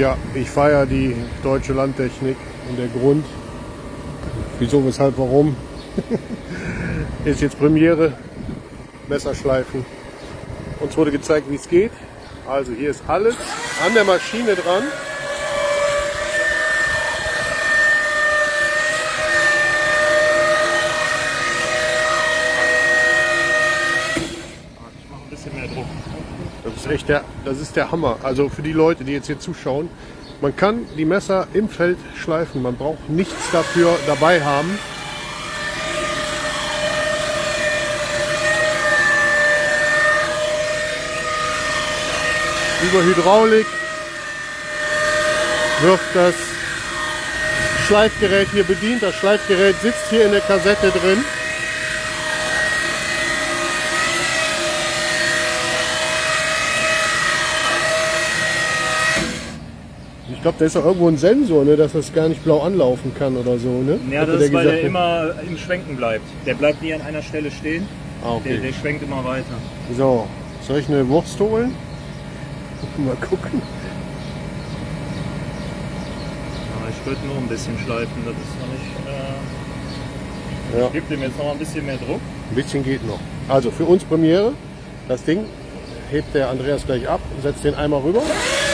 Ja, ich feiere die deutsche Landtechnik und der Grund, wieso, weshalb, warum, ist jetzt Premiere, Messerschleifen. Uns wurde gezeigt, wie es geht. Also hier ist alles an der Maschine dran. Ich mache ein bisschen mehr Druck. Das ist der Hammer. Also für die Leute, die jetzt hier zuschauen, man kann die Messer im Feld schleifen. Man braucht nichts dafür dabei haben. Über Hydraulik wird das Schleifgerät hier bedient. Das Schleifgerät sitzt hier in der Kassette drin. Ich glaube, da ist auch irgendwo ein Sensor, ne, dass das gar nicht blau anlaufen kann oder so. Ne? Ja, das ist, weil der immer im Schwenken bleibt. Der bleibt nie an einer Stelle stehen. Ah, okay. Der schwenkt immer weiter. So, soll ich eine Wurst holen? Mal gucken. Ja, ich würde nur ein bisschen schleifen, das ist noch nicht. Ja. Ich gebe dem jetzt noch ein bisschen mehr Druck. Ein bisschen geht noch. Also für uns Premiere, das Ding hebt der Andreas gleich ab und setzt den einmal rüber.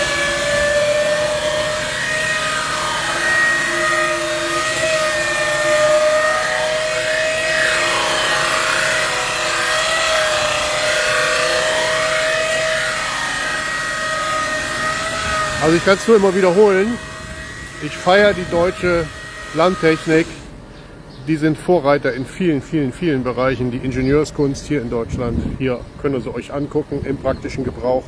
Also ich kann es nur immer wiederholen, ich feiere die deutsche Landtechnik, die sind Vorreiter in vielen, vielen, vielen Bereichen, die Ingenieurskunst hier in Deutschland. Hier könnt ihr sie euch angucken im praktischen Gebrauch.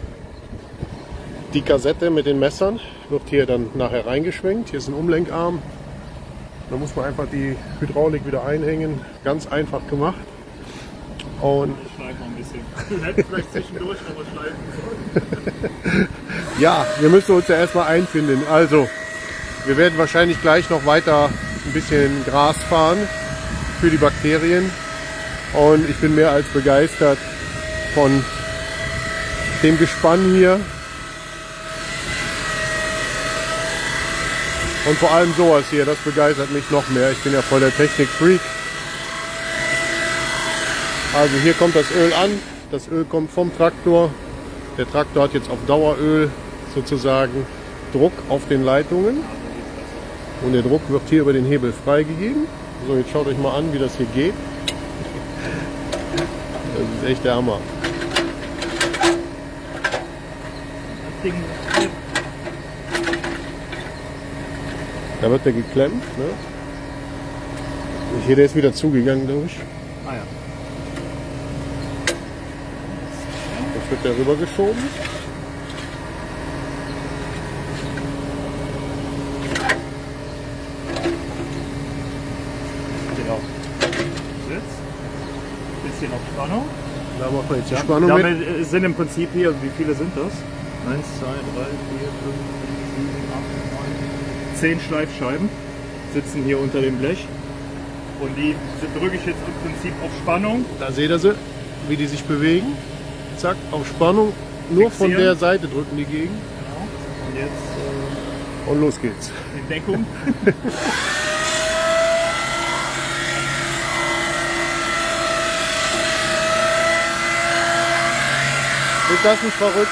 Die Kassette mit den Messern wird hier dann nachher reingeschwenkt, hier ist ein Umlenkarm, da muss man einfach die Hydraulik wieder einhängen, ganz einfach gemacht. Und ich schleife noch ein bisschen. Du hättest vielleicht zwischendurch noch was schleifen sollen. Ja, wir müssen uns ja erstmal einfinden. Also, wir werden wahrscheinlich gleich noch weiter ein bisschen Gras fahren für die Bakterien. Und ich bin mehr als begeistert von dem Gespann hier. Und vor allem sowas hier, das begeistert mich noch mehr. Ich bin ja voll der Technik-Freak. Also hier kommt das Öl an. Das Öl kommt vom Traktor. Der Traktor hat jetzt auf Daueröl sozusagen Druck auf den Leitungen und der Druck wird hier über den Hebel freigegeben. So, jetzt schaut euch mal an, wie das hier geht. Das ist echt der Hammer. Da wird der geklemmt. Ne? Hier, der ist wieder zugegangen durch. Ah ja. Jetzt wird der rübergeschoben. Bisschen auf Spannung. Da machen wir jetzt die Spannung damit mit. Sind im Prinzip hier, wie viele sind das? 1, 2, 3, 4, 5, 6, 7, 8, 9, 10 Schleifscheiben sitzen hier unter dem Blech. Und die drücke ich jetzt im Prinzip auf Spannung. Da seht ihr sie, wie die sich bewegen. Zack, auf Spannung. Nur Fixieren. Von der Seite drücken die gegen. Genau. Und jetzt und los geht's. in Deckung. Ist das nicht verrückt?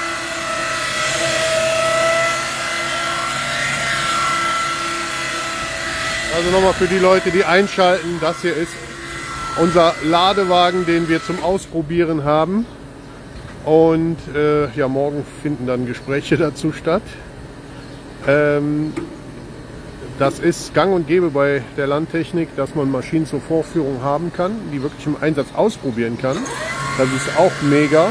Also nochmal für die Leute, die einschalten, das hier ist unser Ladewagen, den wir zum Ausprobieren haben. Und ja, morgen finden dann Gespräche dazu statt. Das ist gang und gäbe bei der Landtechnik, dass man Maschinen zur Vorführung haben kann, die wirklich im Einsatz ausprobieren kann. Das ist auch mega.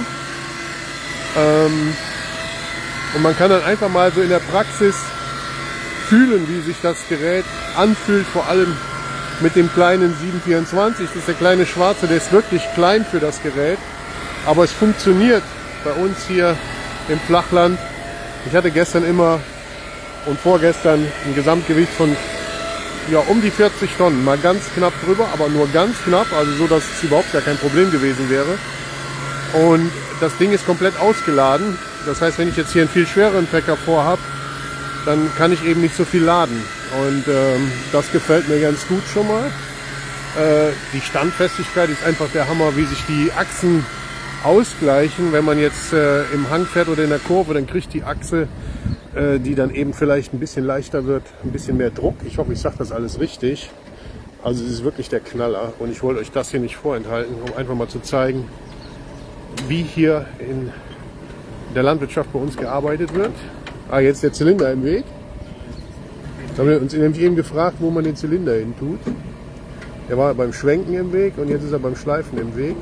Und man kann dann einfach mal so in der Praxis fühlen, wie sich das Gerät anfühlt, vor allem mit dem kleinen 724. Das ist der kleine schwarze, der ist wirklich klein für das Gerät, aber es funktioniert bei uns hier im Flachland. Ich hatte gestern immer und vorgestern ein Gesamtgewicht von ja, um die 40 Tonnen, mal ganz knapp drüber, aber nur ganz knapp, also so, dass es überhaupt gar kein Problem gewesen wäre. Und das Ding ist komplett ausgeladen. Das heißt, wenn ich jetzt hier einen viel schwereren Trecker vorhabe, dann kann ich eben nicht so viel laden. Und das gefällt mir ganz gut schon mal. Die Standfestigkeit ist einfach der Hammer, wie sich die Achsen ausgleichen. Wenn man jetzt im Hang fährt oder in der Kurve, dann kriegt die Achse, die dann eben vielleicht ein bisschen leichter wird, ein bisschen mehr Druck. Ich hoffe, ich sage das alles richtig. Also es ist wirklich der Knaller. Und ich wollte euch das hier nicht vorenthalten, um einfach mal zu zeigen, wie hier in der Landwirtschaft bei uns gearbeitet wird. Ah, jetzt der Zylinder im Weg. Jetzt haben wir uns nämlich eben gefragt, wo man den Zylinder hin tut. Der war beim Schwenken im Weg und jetzt ist er beim Schleifen im Weg.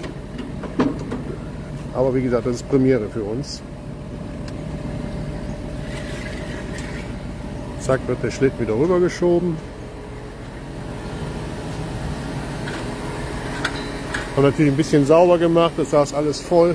Aber wie gesagt, das ist Premiere für uns. Zack, wird der Schlitten wieder rübergeschoben. Haben natürlich ein bisschen sauber gemacht, das saß alles voll.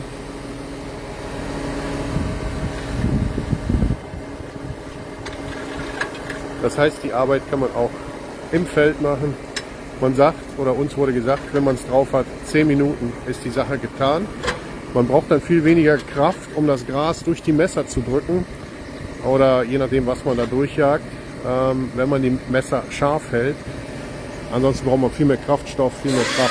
Das heißt, die Arbeit kann man auch im Feld machen. Man sagt, oder uns wurde gesagt, wenn man es drauf hat, 10 Minuten ist die Sache getan. Man braucht dann viel weniger Kraft, um das Gras durch die Messer zu drücken. Oder je nachdem, was man da durchjagt, wenn man die Messer scharf hält. Ansonsten braucht man viel mehr Kraftstoff, viel mehr Kraft.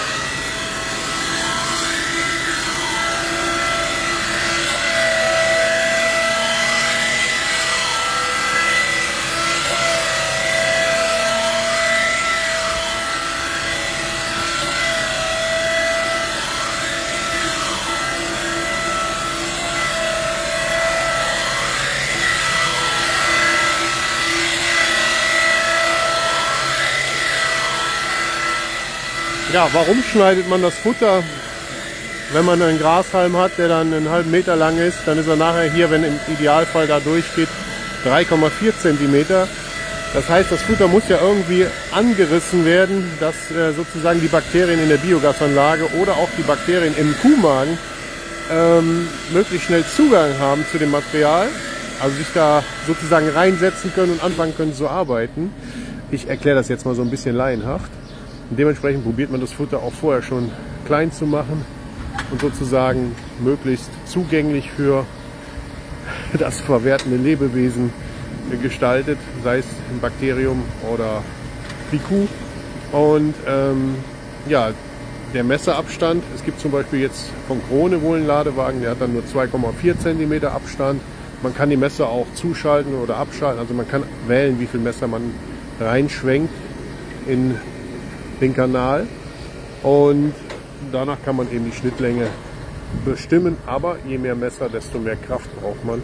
Ja, warum schneidet man das Futter? Wenn man einen Grashalm hat, der dann einen halben Meter lang ist, dann ist er nachher hier, wenn im Idealfall da durchgeht, 3,4 cm. Das heißt, das Futter muss ja irgendwie angerissen werden, dass sozusagen die Bakterien in der Biogasanlage oder auch die Bakterien im Kuhmagen möglichst schnell Zugang haben zu dem Material, also sich da sozusagen reinsetzen können und anfangen können zu arbeiten. Ich erkläre das jetzt mal so ein bisschen laienhaft. Und dementsprechend probiert man das Futter auch vorher schon klein zu machen und sozusagen möglichst zugänglich für das verwertende Lebewesen gestaltet, sei es ein Bakterium oder die Kuh. Und ja, der Messerabstand, es gibt zum Beispiel jetzt von Krone wohl einen Ladewagen, der hat dann nur 2,4 cm Abstand. Man kann die Messer auch zuschalten oder abschalten, also man kann wählen, wie viel Messer man reinschwenkt in den Kanal und danach kann man eben die Schnittlänge bestimmen, aber je mehr Messer, desto mehr Kraft braucht man.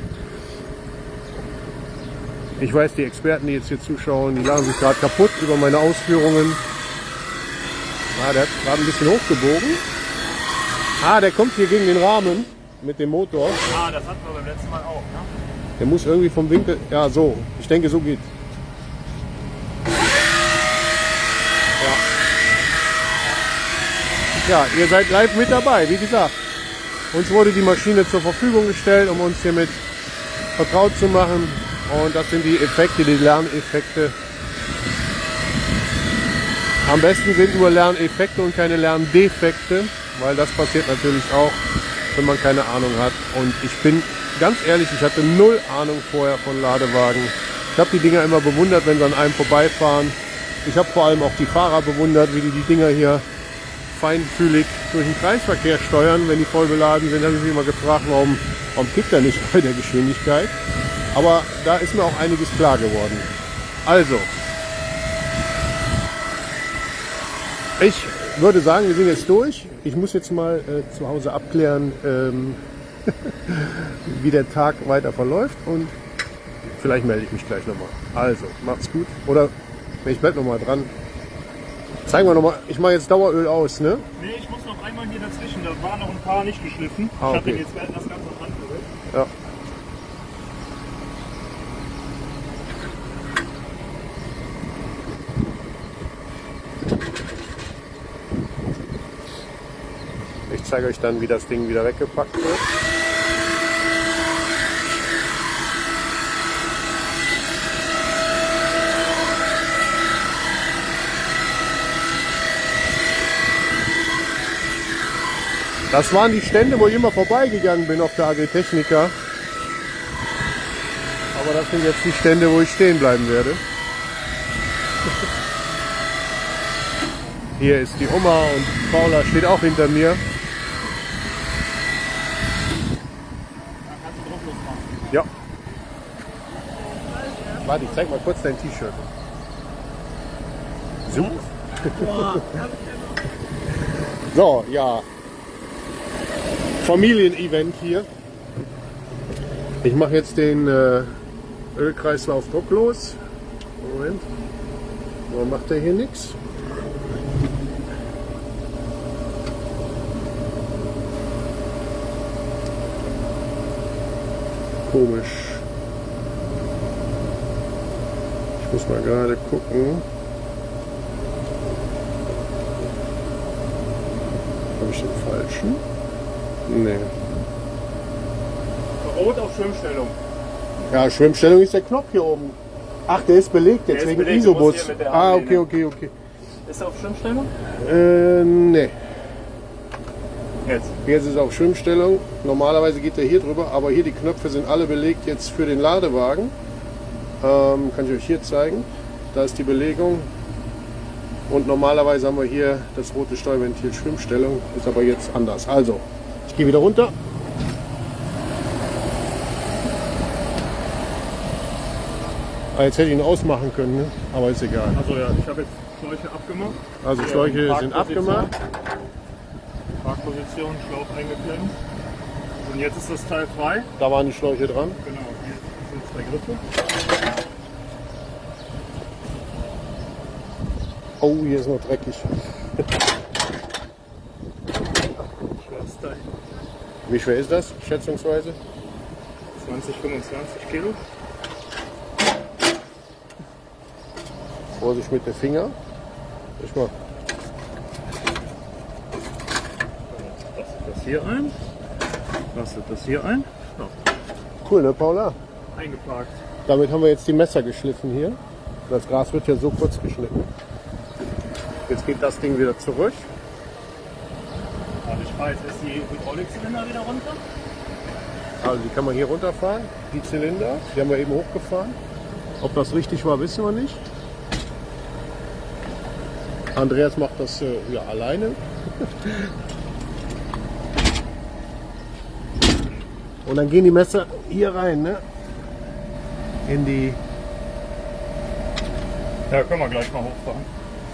Ich weiß, die Experten, die jetzt hier zuschauen, die lachen sich gerade kaputt über meine Ausführungen. Ah, der hat gerade ein bisschen hochgebogen. Ah, der kommt hier gegen den Rahmen mit dem Motor. Ah, das hatten wir beim letzten Mal auch, ne? Der muss irgendwie vom Winkel, ja so, ich denke so geht. Ja, ihr seid live mit dabei, wie gesagt. Uns wurde die Maschine zur Verfügung gestellt, um uns hiermit vertraut zu machen. Und das sind die Effekte, die Lerneffekte. Am besten sind nur Lerneffekte und keine Lerndefekte, weil das passiert natürlich auch, wenn man keine Ahnung hat. Und ich bin ganz ehrlich, ich hatte null Ahnung vorher von Ladewagen. Ich habe die Dinger immer bewundert, wenn sie an einem vorbeifahren. Ich habe vor allem auch die Fahrer bewundert, wie die Dinger hier feinfühlig durch den Kreisverkehr steuern, wenn die voll beladen sind. Da habe ich mich immer gefragt, warum kickt er nicht bei der Geschwindigkeit. Aber da ist mir auch einiges klar geworden. Also, ich würde sagen, wir sind jetzt durch. Ich muss jetzt mal zu Hause abklären, wie der Tag weiter verläuft und vielleicht melde ich mich gleich nochmal. Also, macht's gut. Oder ich bleib nochmal dran. Zeigen wir nochmal, ich mache jetzt Daueröl aus, ne? Nee, ich muss noch einmal hier dazwischen, da waren noch ein paar nicht geschliffen. Ah, okay. Ich hatte jetzt das Ganze dran gerückt. Ja. Ich zeige euch dann, wie das Ding wieder weggepackt wird. Das waren die Stände, wo ich immer vorbeigegangen bin auf der Agritechnica. Aber das sind jetzt die Stände, wo ich stehen bleiben werde. Hier ist die Oma und Paula steht auch hinter mir. Ja. Warte, ich zeig mal kurz dein T-Shirt. So. So, ja. Familienevent hier. Ich mache jetzt den Ölkreislauf drucklos. Moment. Warum macht der hier nichts? Komisch. Ich muss mal gerade gucken. Habe ich den falschen? Nee. Rot auf Schwimmstellung. Ja, Schwimmstellung ist der Knopf hier oben. Ach, der ist belegt jetzt wegen belegt, Isobus. Ah, okay. Ist er auf Schwimmstellung? Nee. Jetzt. Jetzt ist auf Schwimmstellung. Normalerweise geht er hier drüber, aber hier die Knöpfe sind alle belegt jetzt für den Ladewagen. Kann ich euch hier zeigen. Da ist die Belegung. Und normalerweise haben wir hier das rote Steuerventil Schwimmstellung. Ist aber jetzt anders. Also, ich gehe wieder runter. Ah, jetzt hätte ich ihn ausmachen können, ne? Aber ist egal. Also ja, ich habe jetzt Schläuche abgemacht. Also Schläuche sind abgemacht. Parkposition, Schlauch eingeklemmt. Und jetzt ist das Teil frei. Da waren die Schläuche dran. Genau, hier sind 2 Griffe. Oh, hier ist noch dreckig. Schweres Teil. Wie schwer ist das, schätzungsweise? 20, 25 Kilo. Vorsicht mit den Fingern. Ich mal. Das hier ein. Lasst das hier ein. Ja. Cool, ne, Paula? Eingeparkt. Damit haben wir jetzt die Messer geschliffen hier. Das Gras wird ja so kurz geschnitten. Jetzt geht das Ding wieder zurück. Also ich fahre jetzt die Hydraulikzylinder wieder runter. Also die kann man hier runterfahren. Die Zylinder, die haben wir eben hochgefahren. Ob das richtig war, wissen wir nicht. Andreas macht das ja alleine. Und dann gehen die Messer hier rein, ne? In die. Ja, können wir gleich mal hochfahren.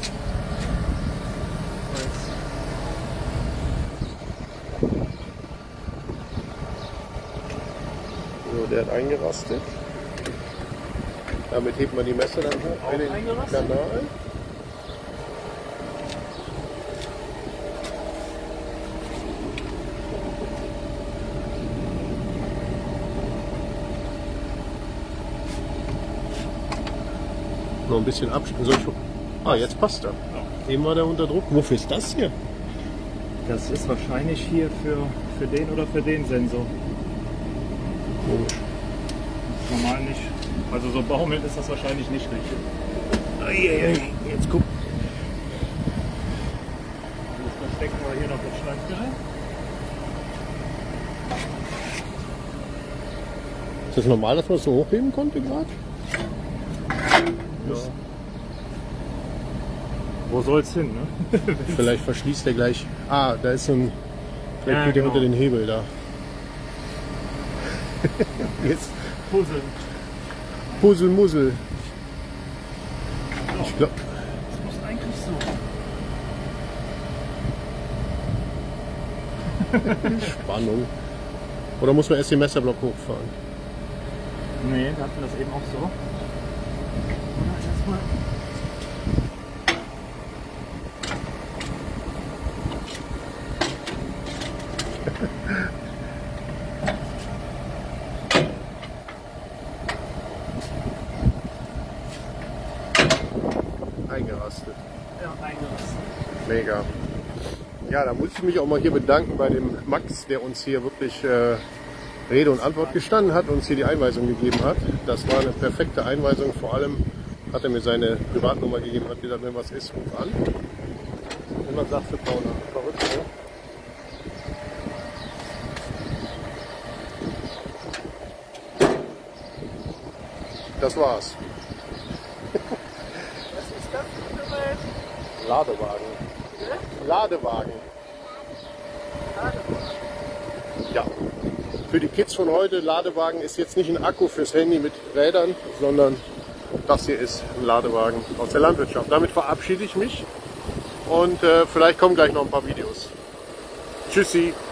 So, der hat eingerastet. Damit hebt man die Messer dann hoch in den Kanal. Noch ein bisschen Abstand. Ah, jetzt passt er. Ja. Eben war der unter Druck. Wofür ist das hier? Das ist wahrscheinlich hier für den oder für den Sensor. Komisch. Normal nicht. Also so baumelnd ist das wahrscheinlich nicht richtig. Jetzt guck. Jetzt verstecken wir hier noch das Schleifgerät. Ist das normal, dass man es so hochheben konnte gerade? Ja. Wo soll's hin, ne? Vielleicht verschließt der gleich. Ah, da ist so ein. Vielleicht Ja, geht der genau. unter den Hebel da. Jetzt. Puzzle. Puzzle-Muzzle. So. Ich glaube. Das muss eigentlich so. Spannung. Oder muss man erst den Messerblock hochfahren? Nee, wir hatten das eben auch so. Erstmal. Eingerastet. Ja, eingerastet. Mega. Ja, da muss ich mich auch mal hier bedanken bei dem Max, der uns hier wirklich Rede und Antwort gestanden hat, uns hier die Einweisung gegeben hat. Das war eine perfekte Einweisung. Vor allem hat er mir seine Privatnummer gegeben, hat gesagt, wenn was ist, ruf an. Und man sagt für Paula, verrückt, ne? Das war's. Was ist das für ein Gerät? Ladewagen. Ladewagen. Ja. Für die Kids von heute, Ladewagen ist jetzt nicht ein Akku fürs Handy mit Rädern, sondern das hier ist ein Ladewagen aus der Landwirtschaft. Damit verabschiede ich mich und vielleicht kommen gleich noch ein paar Videos. Tschüssi!